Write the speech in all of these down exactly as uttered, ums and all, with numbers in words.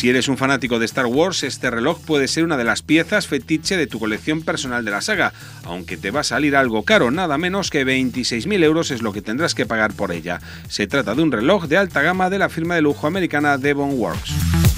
Si eres un fanático de Star Wars, este reloj puede ser una de las piezas fetiche de tu colección personal de la saga, aunque te va a salir algo caro, nada menos que veintiséis mil euros es lo que tendrás que pagar por ella. Se trata de un reloj de alta gama de la firma de lujo americana Devon Works.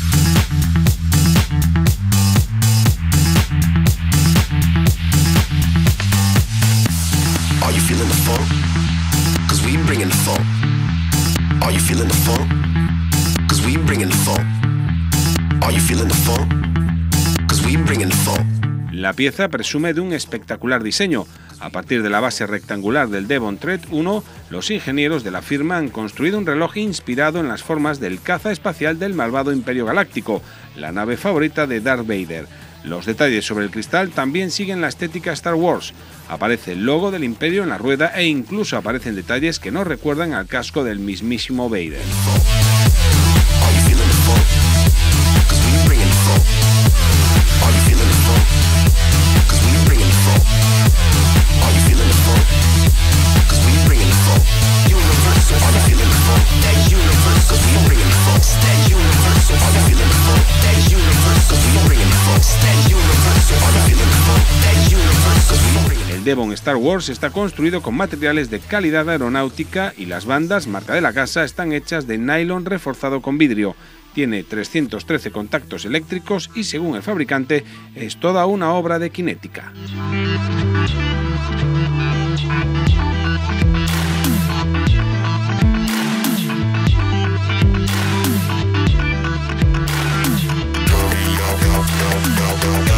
Are you feeling the funk? 'Cause we bringing the funk. Are you feeling the funk? 'Cause we bringing the funk. Are you feeling the funk? 'Cause we bringing the funk. La pieza presume de un espectacular diseño. A partir de la base rectangular del Devon Thread uno, los ingenieros de la firma han construido un reloj inspirado en las formas del caza espacial del malvado Imperio Galáctico, la nave favorita de Darth Vader. Los detalles sobre el cristal también siguen la estética Star Wars. Aparece el logo del Imperio en la rueda e incluso aparecen detalles que nos recuerdan al casco del mismísimo Vader. El Devon Star Wars está construido con materiales de calidad aeronáutica y las bandas, marca de la casa, están hechas de nylon reforzado con vidrio. Tiene trescientos trece contactos eléctricos y, según el fabricante, es toda una obra de cinética. Go, go, go, go, go.